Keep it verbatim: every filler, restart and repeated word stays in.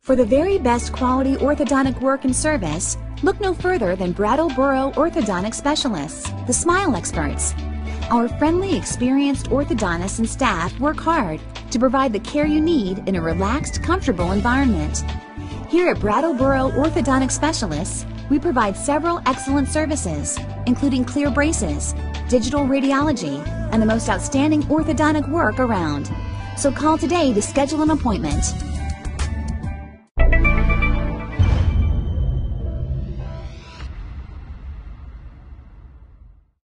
For the very best quality orthodontic work and service, look no further than Brattleboro Orthodontics Specialists, the Smile Experts. Our friendly, experienced orthodontists and staff work hard to provide the care you need in a relaxed, comfortable environment. Here at Brattleboro Orthodontics Specialists, we provide several excellent services, including clear braces, digital radiology, and the most outstanding orthodontic work around. So call today to schedule an appointment.